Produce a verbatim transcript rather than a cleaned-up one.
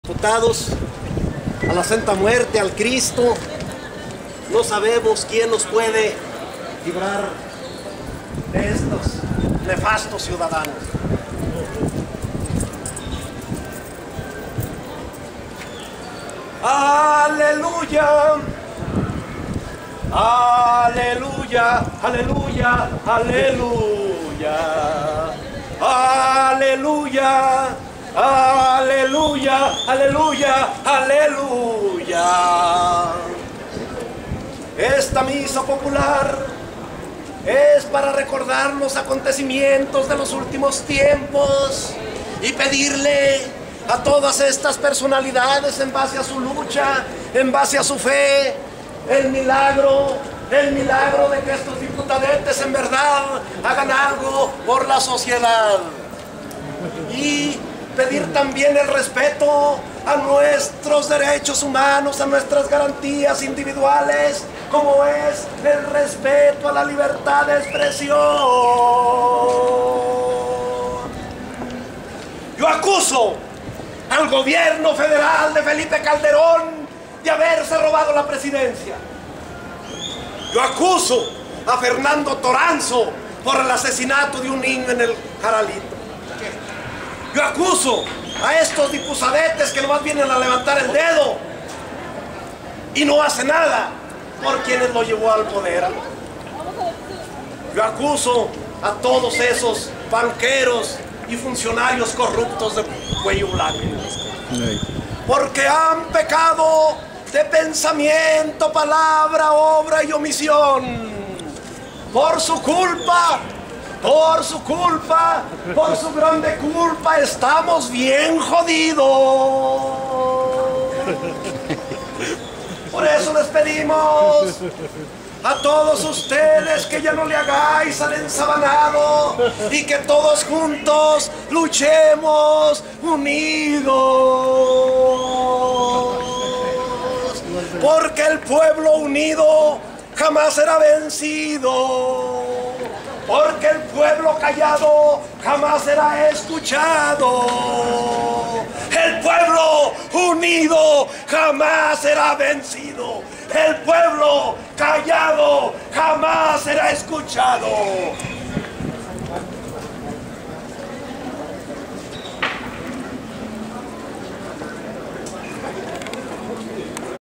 Diputados, a la Santa Muerte, al Cristo, no sabemos quién nos puede librar de estos nefastos ciudadanos. Aleluya, aleluya, aleluya, aleluya, aleluya. Aleluya, aleluya, aleluya. Esta misa popular es para recordar los acontecimientos de los últimos tiempos y pedirle a todas estas personalidades, en base a su lucha, en base a su fe, el milagro, el milagro de que estos diputadetes en verdad hagan algo por la sociedad. Y pedir también el respeto a nuestros derechos humanos, a nuestras garantías individuales, como es el respeto a la libertad de expresión. Yo acuso al gobierno federal de Felipe Calderón de haberse robado la presidencia. Yo acuso a Fernando Toranzo por el asesinato de un niño en el Jaralito. Yo acuso a estos dipusadetes que nomás vienen a levantar el dedo y no hacen nada por quienes lo llevó al poder. Yo acuso a todos esos banqueros y funcionarios corruptos de cuello blanco, porque han pecado de pensamiento, palabra, obra y omisión. Por su culpa, por su culpa, por su grande culpa, estamos bien jodidos. Por eso les pedimos a todos ustedes que ya no le hagáis al ensabanado y que todos juntos luchemos unidos. Porque el pueblo unido jamás será vencido. Porque el pueblo callado jamás será escuchado. El pueblo unido jamás será vencido. El pueblo callado jamás será escuchado.